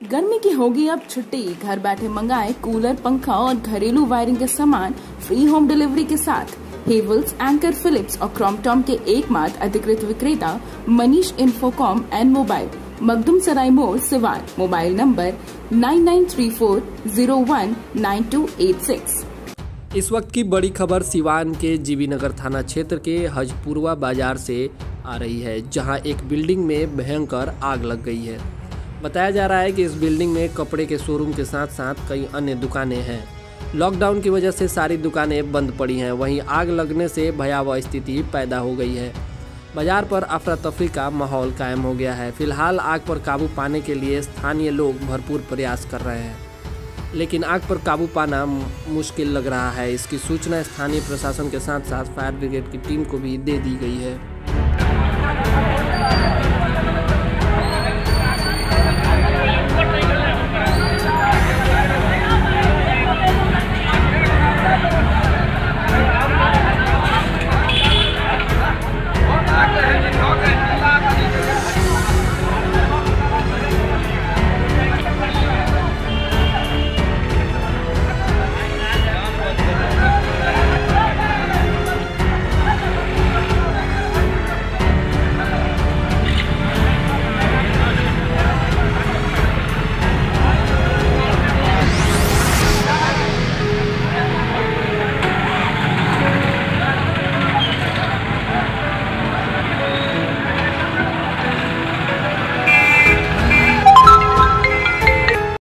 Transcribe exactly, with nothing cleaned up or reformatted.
गर्मी की होगी अब छुट्टी। घर बैठे मंगाए कूलर, पंखा और घरेलू वायरिंग के सामान फ्री होम डिलीवरी के साथ। हेवल्स, एंकर, फिलिप्स और क्रॉम्पटन के एकमात्र अधिकृत विक्रेता Manish Infocom and mobile, Makhdum Sarai मोड़, Siwan. Mobile number nine nine three four zero one nine two eight six. इस वक्त की बड़ी खबर सिवान के जीवी नगर थाना क्षेत्र के हजपुरवा बाजार से आ रही है, जहां एक बिल्डिंग में भयंकर आग लग गई है। बताया जा रहा है कि इस बिल्डिंग में कपड़े के शोरूम के साथ साथ कई अन्य दुकानें हैं। लॉकडाउन की वजह से सारी दुकानें बंद पड़ी हैं। वहीं आग लगने से भयावह स्थिति पैदा हो गई है। बाजार पर अफरा तफरी का माहौल कायम हो गया है। फिलहाल आग पर काबू पाने के लिए स्थानीय लोग भरपूर प्रयास कर रहे हैं, लेकिन आग पर काबू पाना मुश्किल लग रहा है। इसकी सूचना स्थानीय प्रशासन के साथ साथ फायर ब्रिगेड की टीम को भी दे दी गई है।